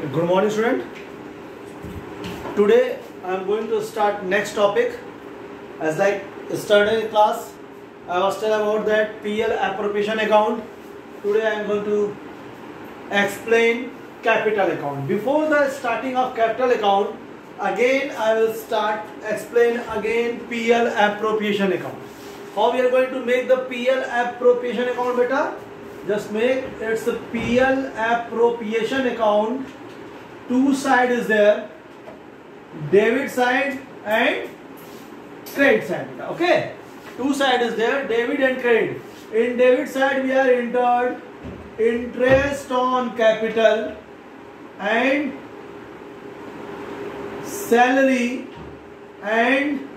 Good morning, student. Today I am going to start next topic. As like yesterday class, I was telling about that PL appropriation account. Today I am going to explain capital account. Before the starting of capital account, again I will explain again PL appropriation account. How we are going to make the PL appropriation account, beta? Just make it's a PL appropriation account. Two side is there, debit side and credit side. Okay, two side is there, debit and credit. In debit side we are entered interest on capital and salary and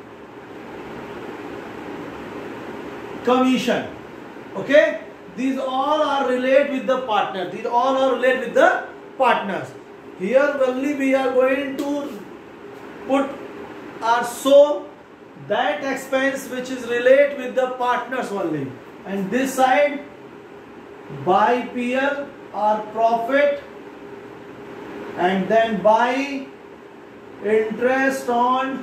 commission. Okay, these all are related with the partner. These all are related with the partners. Here only we are going to put or show that expense which is related with the partners only. And this side by PL or profit, and then by interest on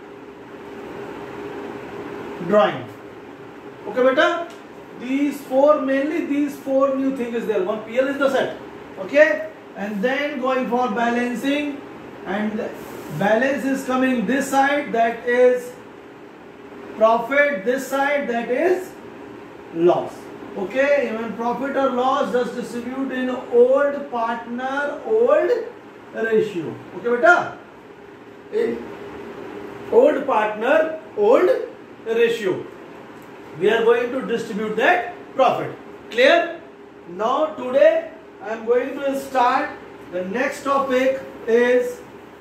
drawing. Okay, beta? These four, mainly these four new things is there. One PL is the set. Okay, and then going for balancing, and balance is coming this side, that is profit, this side that is loss. Okay, even profit or loss just distribute in old partner old ratio. Okay, beta? In old partner old ratio we are going to distribute that profit. Clear? Now today I am going to start the next topic is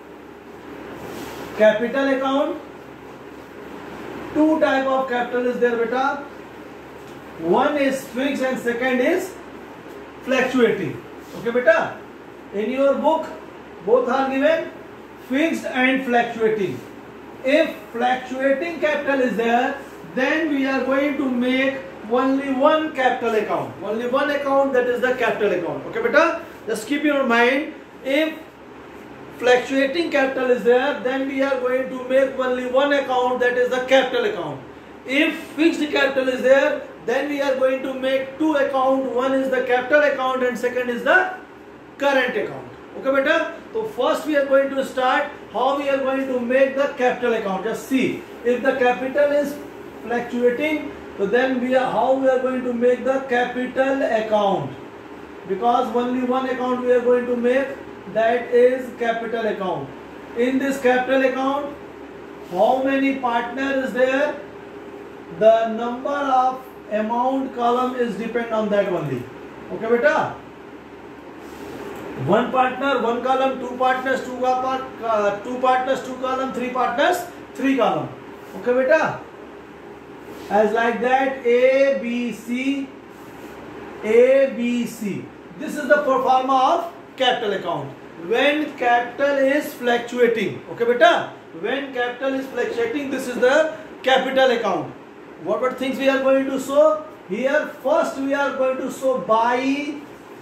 capital account. Two type of capital is there, beta. One is fixed and second is fluctuating. Okay, beta? In your book both are given, fixed and fluctuating. If fluctuating capital is there, then we are going to make only one capital account. Only one account, that is the capital account. Okay, beta? Just keep in your mind, if fluctuating capital is there, then we are going to make only one account, that is the capital account. If fixed capital is there, then we are going to make two accounts. One is the capital account and second is the current account. Okay, beta? So first we are going to start how we are going to make the capital account. Just see, if the capital is fluctuating, so then how we are going to make the capital account, because only one account we are going to make, that is capital account. In this capital account, how many partners is there? The number of amount column is depend on that only. Okay, beta? One partner, one column, two partners, two partners, two column, three partners, three column. Okay, beta? As like that, A, B, C, A, B, C. This is the pro forma of capital account. When capital is fluctuating, okay, beta? When capital is fluctuating, this is the capital account. What things we are going to show? Here, first we are going to show by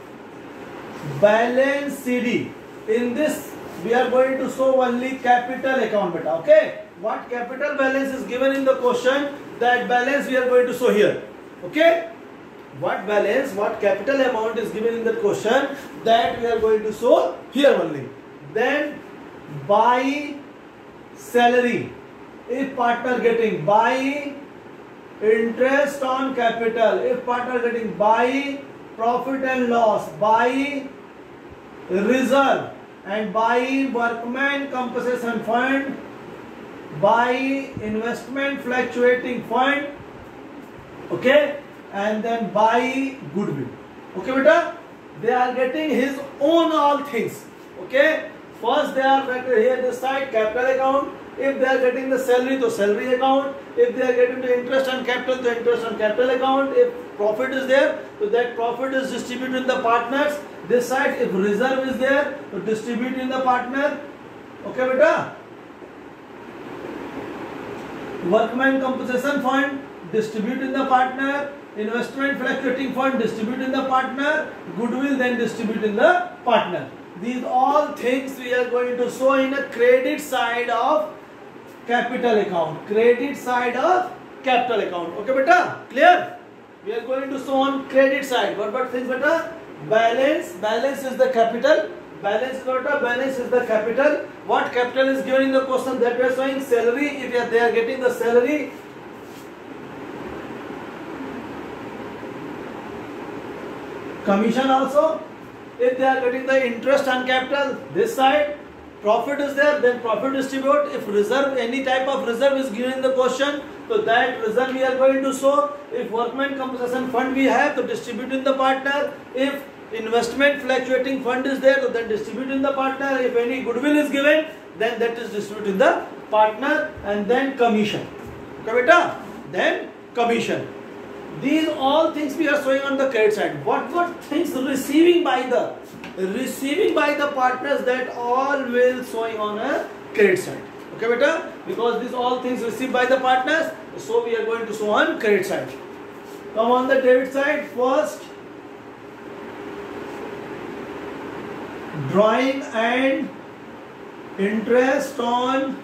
balance CD. In this, we are going to show only capital account, beta. Okay? What capital balance is given in the question, that balance we are going to show here. Okay? What balance, what capital amount is given in the question, that we are going to show here only. Then by salary, if partner getting by interest on capital, if partner getting by profit and loss, by reserve, and by workman compensation fund, by investment fluctuating fund, okay, and then by goodwill. Okay, beta? They are getting his own all things. Okay, first they are here this side capital account. If they are getting the salary, to salary account. If they are getting the interest on capital, the interest on capital account. If profit is there, so that profit is distributed in the partners. This side, if reserve is there, to distribute in the partner. Okay, beta? Workman compensation fund, distribute in the partner. Investment fluctuating fund, distribute in the partner. Goodwill, then distribute in the partner. these all things we are going to show in a credit side of capital account. Credit side of capital account. Okay, beta? Clear? We are going to show on credit side. What things, beta? Balance. Balance is the capital. Balance is what? Balance is the capital. What capital is given in the question? That we are showing salary. If they are getting the salary, commission also. If they are getting the interest on capital, this side. Profit is there, then profit distribute. If reserve, any type of reserve is given in the question, so that reserve we are going to show. If workman compensation fund we have, to distribute in the partner. If investment fluctuating fund is there, so then distribute in the partner. If any goodwill is given, then that is distributed in the partner. And then commission. Okay, beta? Then commission. These all things we are showing on the credit side. What things receiving by the partners, that all will showing on a credit side. Okay, beta? Because these all things received by the partners, so we are going to show on credit side. Come on the debit side. First, drawing and interest on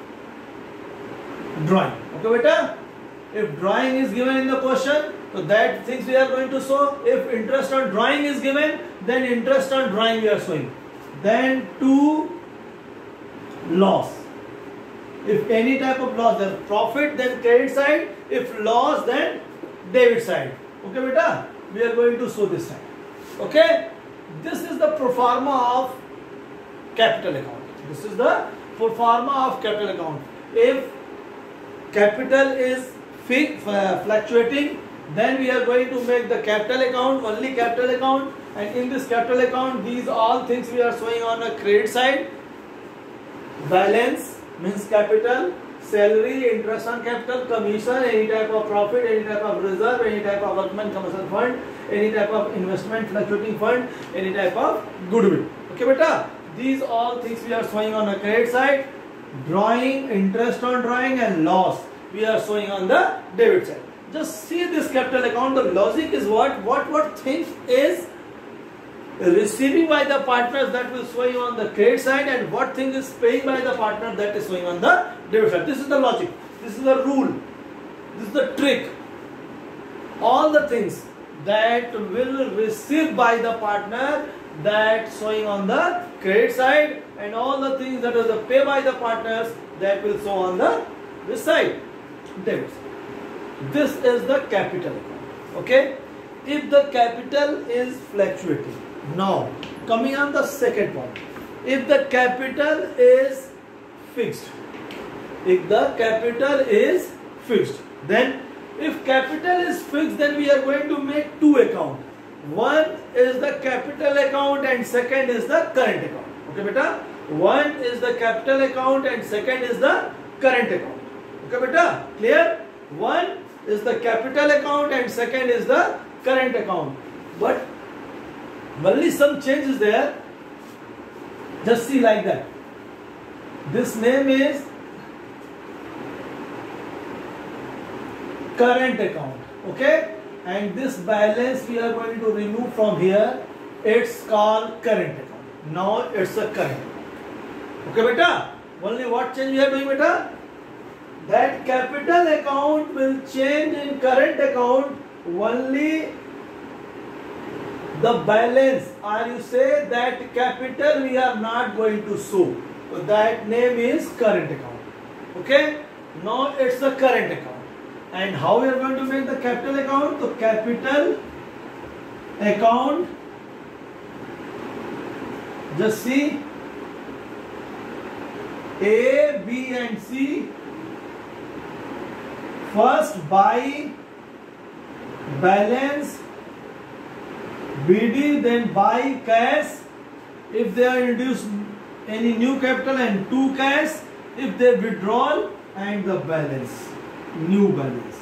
drawing. Okay, beta? If drawing is given in the question, so that things we are going to show. If interest on drawing is given, then interest on drawing we are showing. Then to loss. If any type of loss, then profit, then credit side. If loss, then debit side. Okay, beta? We are going to show this side. Okay? This is the pro forma of capital account. This is the pro forma of capital account. If capital is fluctuating, then we are going to make the capital account, only capital account, and in this capital account, these all things we are showing on a credit side. Balance means capital, salary, interest on capital, commission, any type of profit, any type of reserve, any type of workman compensation fund, any type of investment fluctuating fund, any type of goodwill. Okay, beta? These all things we are showing on a credit side. Drawing, interest on drawing, and loss we are showing on the debit side. Just see this capital account. The logic is what thing is receiving by the partners, that will show you on the credit side, and what thing is paying by the partner, that is showing on the debit side. This is the logic. This is the rule. This is the trick. All the things that will receive by the partner, that showing on the credit side, and all the things that are the pay by the partners, that will show on the this side, debit side. This is the capital account. Okay? If the capital is fluctuating. Now, coming on the second point. If the capital is fixed. If the capital is fixed. Then, if capital is fixed, then we are going to make two accounts. One is the capital account and second is the current account. Okay, beta? One is the capital account and second is the current account. Okay, beta? Clear? One is the capital account and second is the current account. But only some change is there. Just see like that. This name is current account. Okay? And this balance we are going to remove from here. It's called current account. Now it's a current account. Okay, beta? Only what change we are doing, beta? That capital account will change in current account only the balance, or you say that capital we are not going to show. So that name is current account. Okay? Now it's the current account. And how we are going to make the capital account? So capital account, just see A, B and C. First buy balance BD, then buy cash if they are introduced any new capital, and two cash if they withdraw, and the balance, new balance.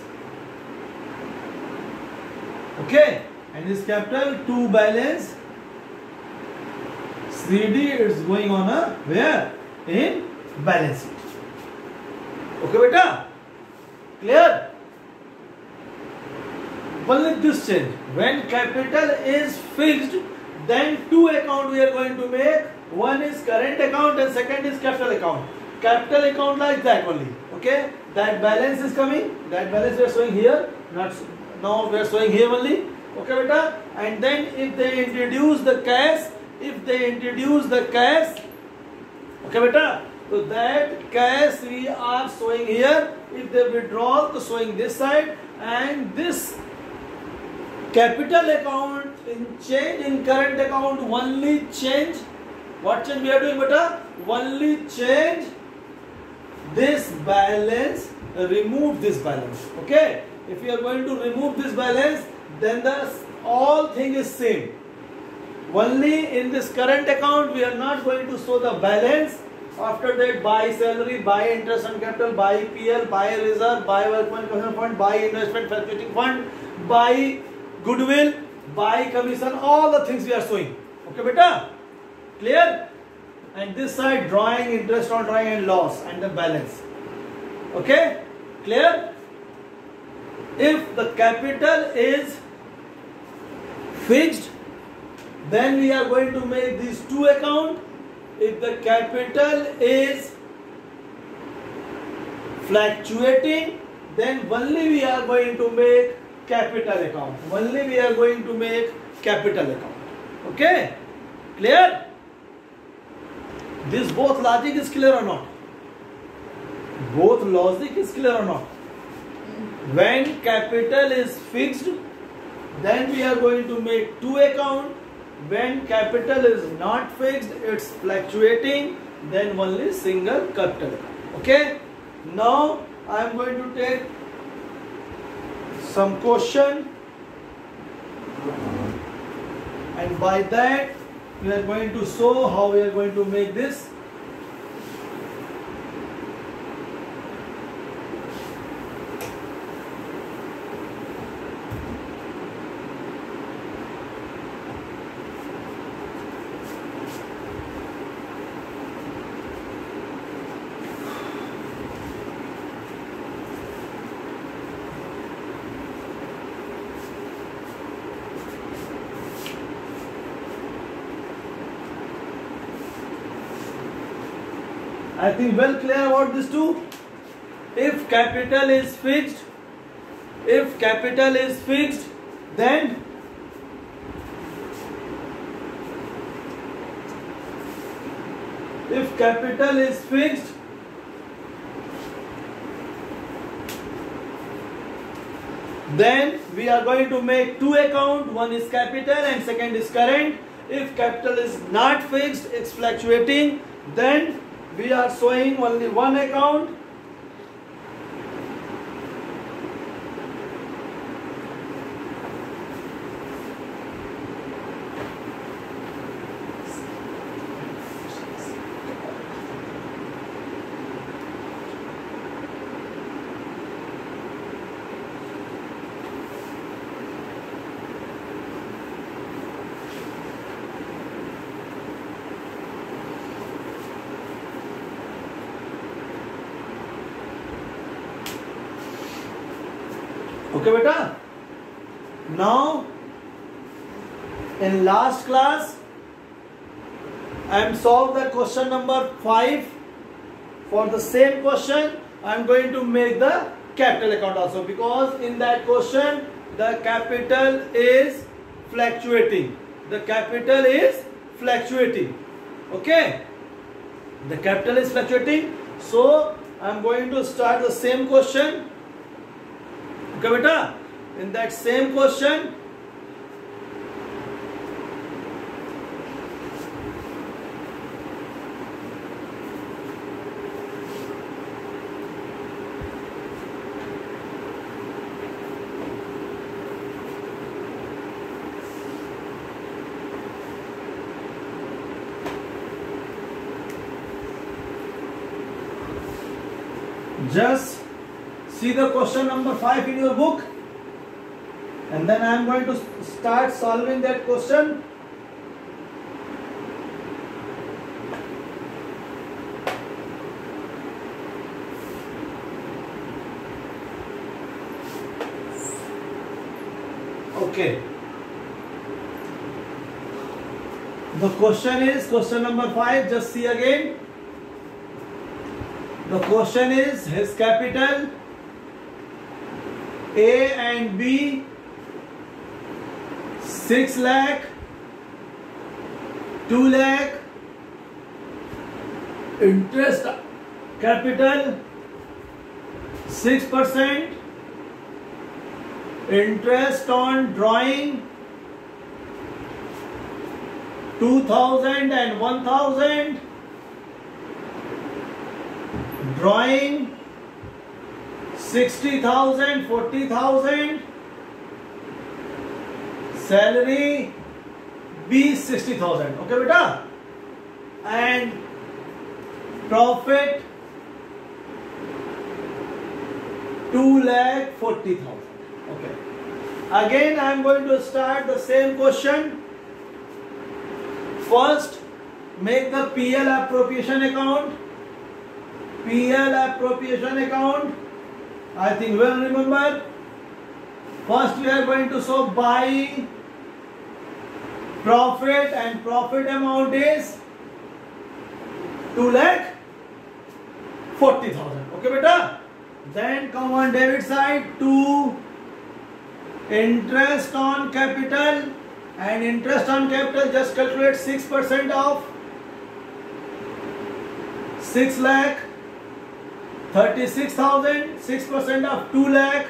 Okay, and this capital two balance CD is going on a where? In balance sheet. Okay, beta? Clear? Only this change. When capital is fixed, then two account we are going to make. One is current account and second is capital account. Capital account like that only. Okay, that balance is coming. That balance we are showing here. Not now we are showing here only. Okay, beta. And then if they introduce the cash, okay, beta. So that cash we are showing here. If they withdraw, so showing this side, and this capital account in change in current account only change. What change we are doing, beta? Only change this balance, remove this balance. Okay, if you are going to remove this balance, then the all thing is same. Only in this current account we are not going to show the balance. After that, buy salary, buy interest on capital, buy PL, buy reserve, buy workman commission fund, buy investment facilitating fund, buy goodwill, buy commission, all the things we are showing. Okay, beta? Clear? And this side drawing interest on drawing and loss and the balance. Okay? Clear? If the capital is fixed, then we are going to make these two accounts. If the capital is fluctuating, then only we are going to make capital account. Only we are going to make capital account. Okay? Clear? This both logic is clear or not? Both logic is clear or not? When capital is fixed, then we are going to make two accounts. When capital is not fixed, it's fluctuating, then only single capital account. Okay? Now I am going to take some question, and by that we are going to show how we are going to make this. I think well clear about this too. If capital is fixed, then we are going to make two accounts. One is capital and second is current. If capital is not fixed, it's fluctuating, then we are showing only one account. Okay, beta. Now, in last class, I am solved the question number 5. For the same question, I am going to make the capital account also, because in that question the capital is fluctuating. Okay, the capital is fluctuating. So I am going to start the same question. Okay, beta. In that same question, just see the question number 5 in your book, and then I am going to start solving that question. Okay. The question is question number 5. Just see again. The question is his capital A and B 6 lakh, 2 lakh, interest capital 6%, interest on drawing 2000 and 1000, drawing 60,000, 40,000, salary B 60,000. Okay, beta, and profit 2,40,000. Okay. Again, I am going to start the same question. First, make the PL appropriation account. PL appropriation account. I think you will remember. First, we are going to show buy profit, and profit amount is 2,40,000. Okay, beta. Then come on debit side to interest on capital, and interest on capital just calculate 6% of 6 lakh, 36,000, 6% of 2 lakh,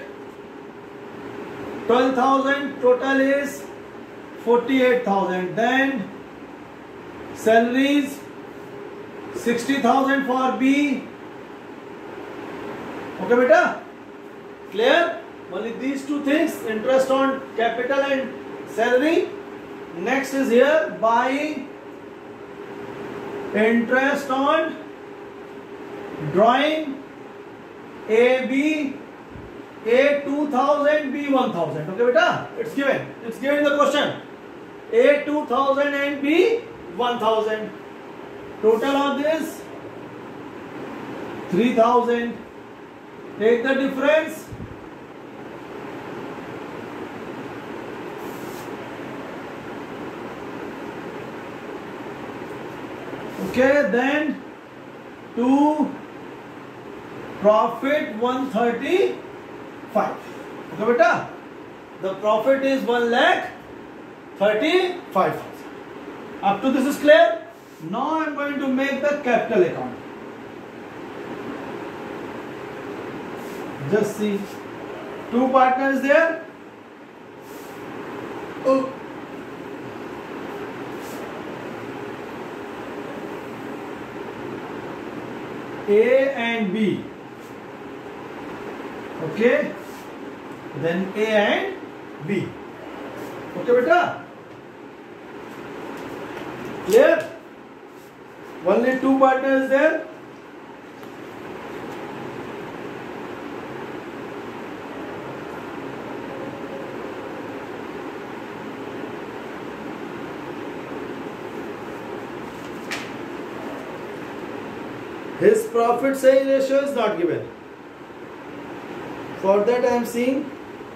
12,000, total is 48,000. Then salaries 60,000 for B. Okay, beta? Clear? Only these two things, interest on capital and salary. Next is here, buy interest on drawing AB, A 2000, B 1000. Okay, beta? It's given. It's given in the question. A 2000 and B 1000. Total of this 3000. Take the difference. Okay, then to profit 135. Okay, beta? The profit is 1,35,000. Up to this is clear. Now I am going to make the capital account. Just see, two partners there. Oh. A and B. Okay. Then A and B. Okay, beta? Clear? Only two partners there. His profit sale ratio is not given. For that I am seeing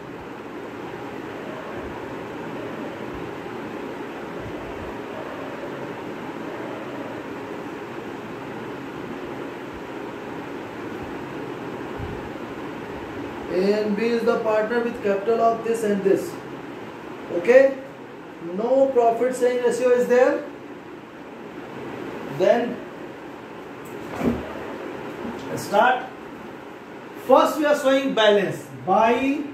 A and B is the partner with capital of this and this. Okay? No profit sale ratio is there. Then start. First we are showing balance. Buy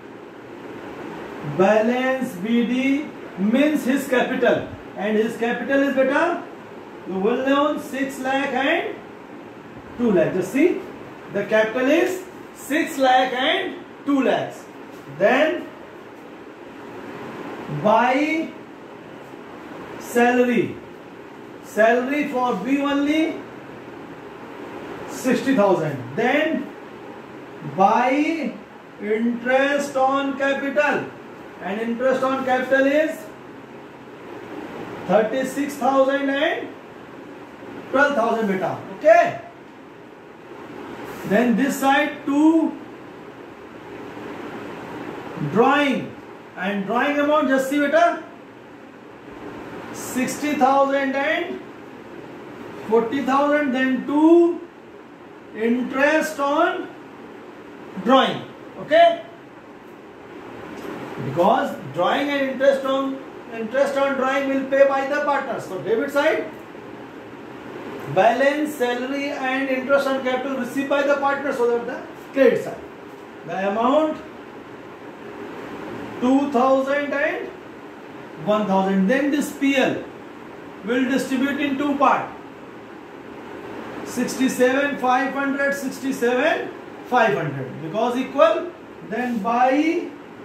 balance BD means his capital, and his capital is beta, you will know 6 lakh and 2 lakh. Just see, the capital is 6 lakh and 2 lakhs. Then buy salary. Salary for B only 60,000. Then buy interest on capital, and interest on capital is 36,000 and 12,000 beta. Okay. Then this side to drawing, and drawing amount just see beta 60,000 and 40,000, then 2 interest on drawing. Okay, because drawing and interest on drawing will pay by the partners. So debit side, balance, salary and interest on capital received by the partners. So that the credit side, the amount 2,000 and 1,000. Then this PL will distribute in two parts. 67,500, 67,500, because equal. Then by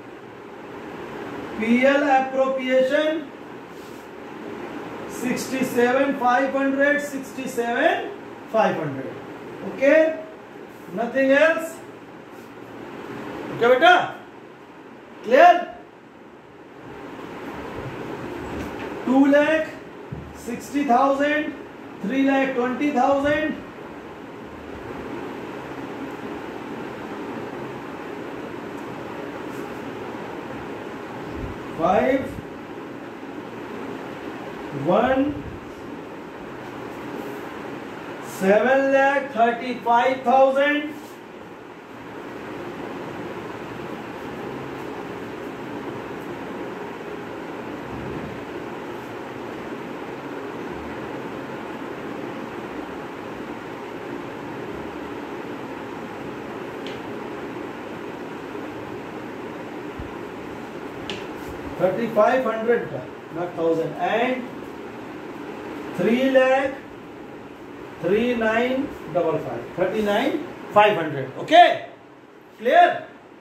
PL appropriation 67,500, 67,500. Okay, nothing else. Okay beta, clear? 2,60,000, 3,20,000, 5, 1, 7,35,000, 3,500, not 1,000, and 3,39,555, 39,500. Okay, clear?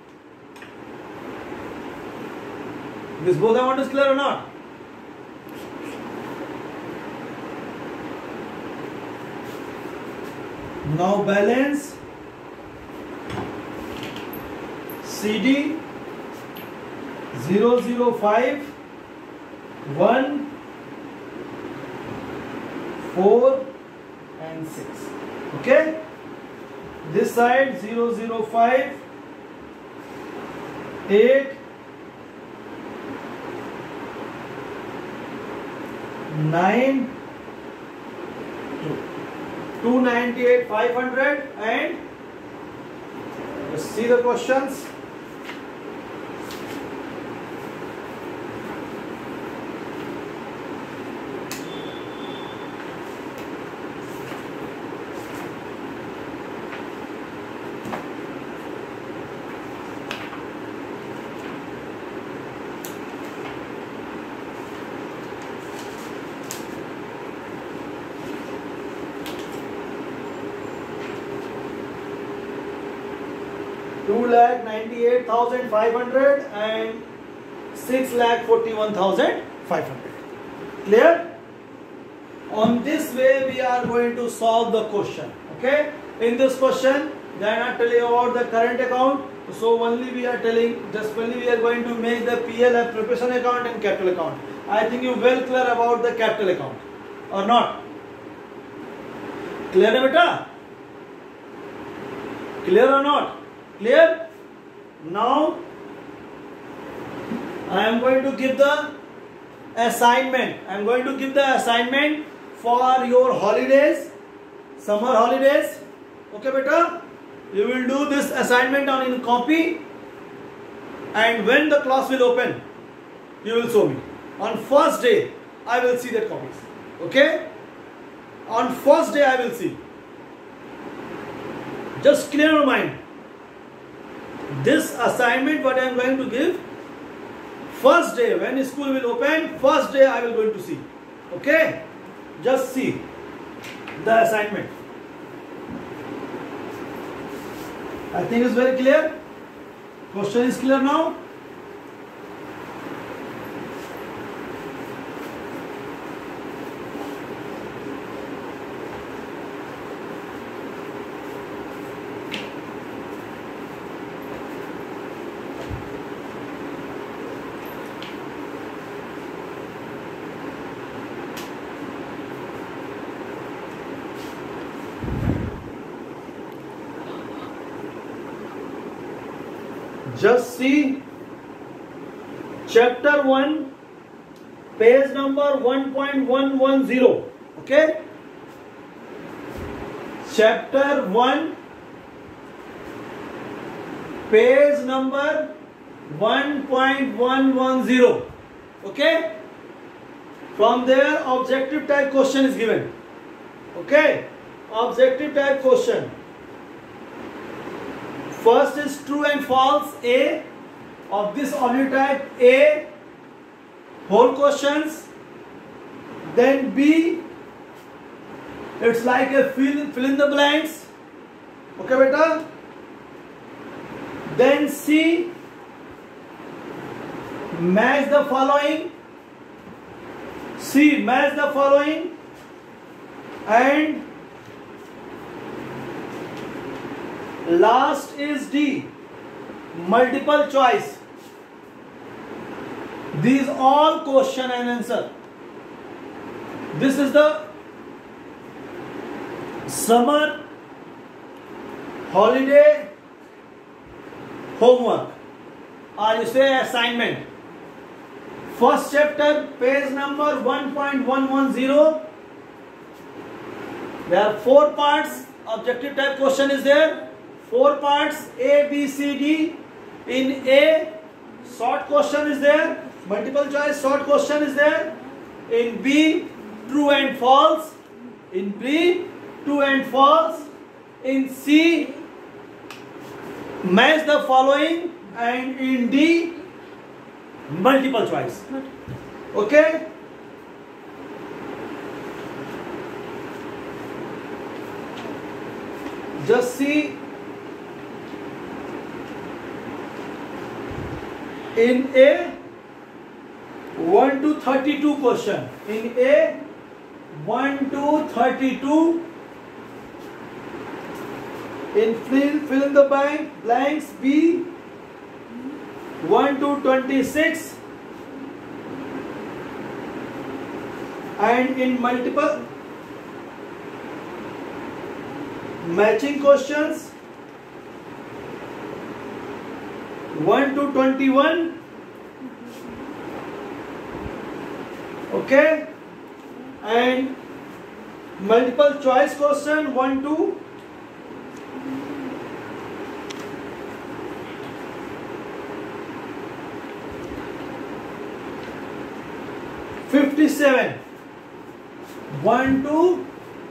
This both amount is clear or not? Now balance CD 005 1 4 and 6. Okay, this side 005 8 9 298 500. And let's see the questions. Two lakh 98,500 and 6,41,500. Clear? On this way we are going to solve the question. Okay, in this question they are not telling about the current account, so only we are telling, just only we are going to make the PL appropriation account and capital account. I think you well clear about the capital account or not? Clear beta? Clear or not? Clear? Now I am going to give the assignment. I am going to give the assignment for your holidays, summer holidays. Okay beta, you will do this assignment on in copy, and when the class will open you will show me. On first day I will see that copies. Okay, on first day I will see. Just clear your mind. This assignment what I am going to give, first day when school will open, first day I will going to see. Okay, just see the assignment. I think it's very clear. Question is clear now. Just see chapter 1 page number 1.110. Okay, chapter 1, page number 1.110. Okay, from there objective type question is given. Okay, objective type question. First is true and false A of this objective type A, whole questions. Then B, it's like a fill in the blanks. Okay beta. Then C, match the following. C, match the following. And last is D, multiple choice. These all question and answer. This is the summer holiday homework, or you say assignment. First chapter, page number 1.110. There are 4 parts. Objective type question is there. 4 parts, A, B, C, D. In A, short question is there. Multiple choice short question is there. In B, true and false. In B, true and false. In C, match the following. And in D, multiple choice. Okay. Just see. In A, 1 to 32 question. In A, 1 to 32. In fill in the blanks, B, 1 to 26. And in multiple matching questions, 1 to 21. Okay, and multiple choice question 1 to 57. 1 to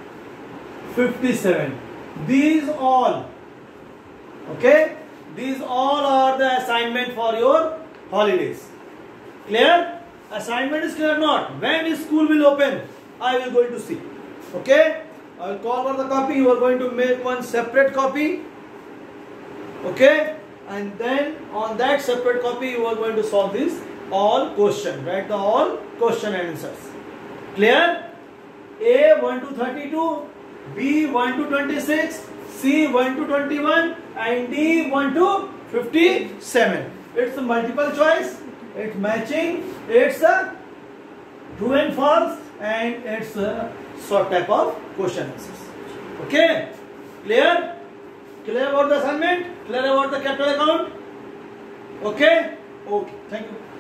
57. These all. Okay. These all are the assignment for your holidays. Clear? Assignment is clear or not? When school will open, I will going to see. Okay? I will call for the copy. You are going to make one separate copy. Okay? And then on that separate copy, you are going to solve this all question. Write the all question and answers. Clear? A 1 to 32, B 1 to 26, C 1 to 21, and D 1 to 57. It's a multiple choice, it's matching, it's a true and false, and it's a short type of question answers. Okay? Clear? Clear about the assignment? Clear about the capital account? Okay? Okay. Thank you.